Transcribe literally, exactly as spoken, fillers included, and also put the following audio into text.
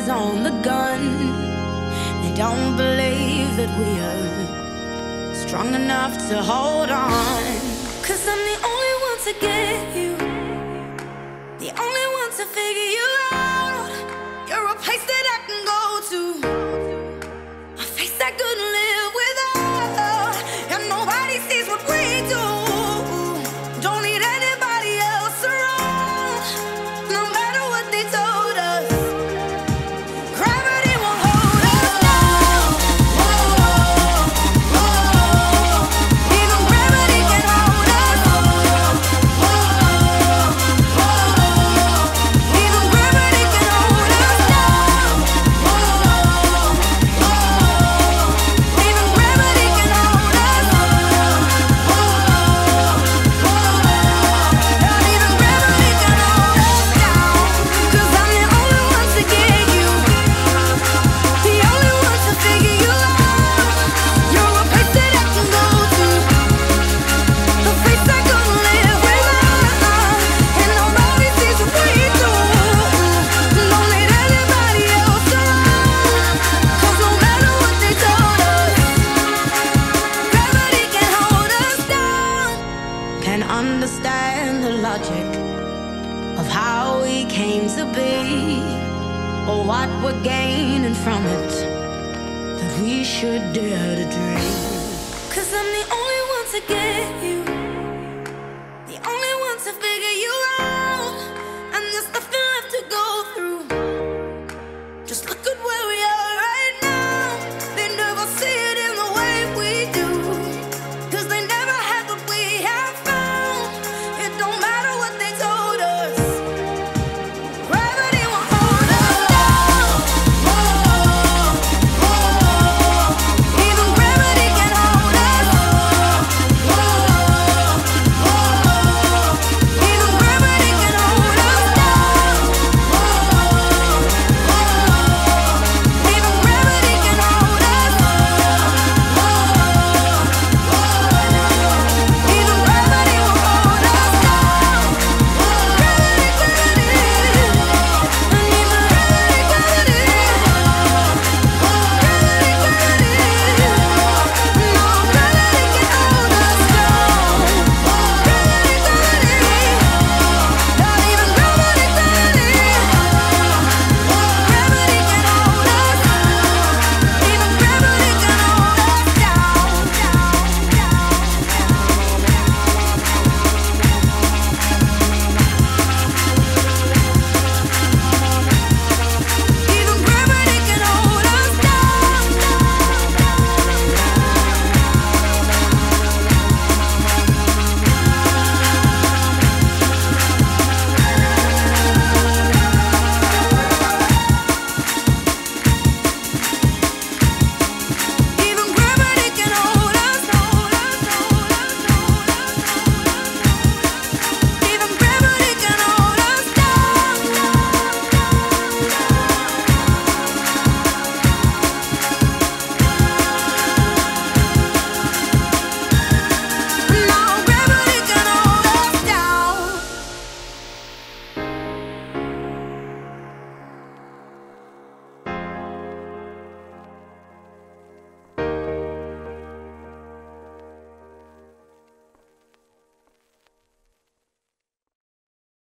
eyes on the gun. They don't believe that we are strong enough to hold on. Cause I'm the only one to get you, the only one to figure you out. You're a place that I can go to, a face I couldn't live without. And nobody sees what we do. Don't need anybody else around. No matter what they told us, gravity won't hold us down. Whoa, whoa. Even gravity can hold us. Whoa, whoa. Even gravity can hold us down. Whoa, whoa. Even gravity can hold us. Whoa, whoa. Not even gravity can hold us down. Cause I'm the only one to get you, the only one to figure you out. You're a place that I can go to, a place I couldn't live without. And nobody sees what we do. Don't need anybody else around. Cause no matter what they told us, gravity can hold us down. Can understand the logic of how we came to be, or what we're gaining from it, that we should dare to dream. Cause I'm the only one to get you,